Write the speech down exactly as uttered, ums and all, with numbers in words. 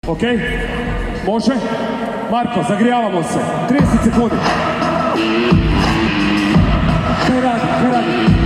Ok? Može? Marko, zagrijavamo se. trideset sekundi. Kaj radi, kaj radi?